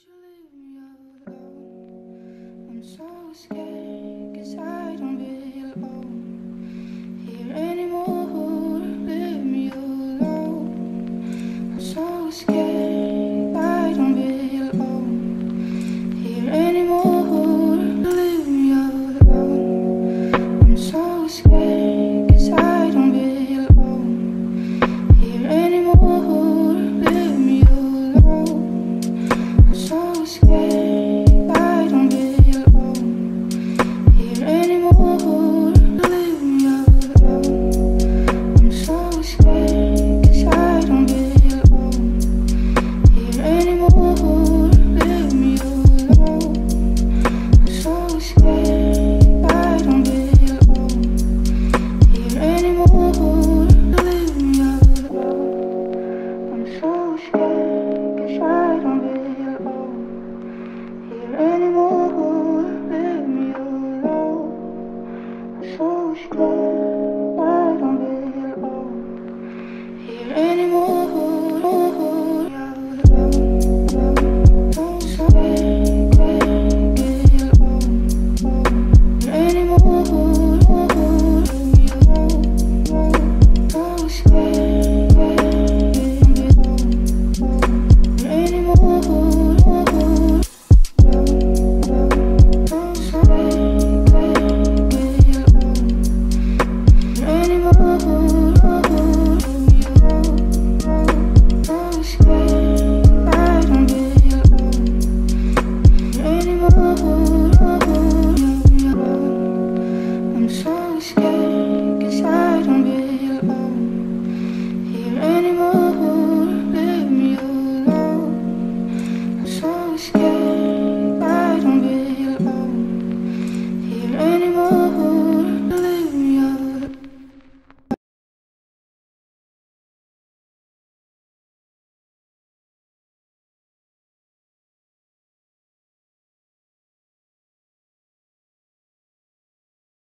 you leave me alone? I'm so scared, 'cause I don't belong here anymore. Leave me alone. I'm so scared, I don't belong here anymore. Leave me alone. I'm so scared, 'cause I don't belong here anymore. Leave me alone. I'm so scared, I don't belong here anymore. Leave me alone. I'm so scared, 'cause I don't belong here anymore. Leave me alone. I'm so scared, I don't belong here anymore. Leave me alone. I'm so scared, 'cause I don't belong here anymore. Leave me alone. I'm so scared, I don't belong here anymore. I'm so scared, anymore. So scared anymore. I'm so scared, 'cause I don't belong here anymore. Leave me alone. I'm so scared.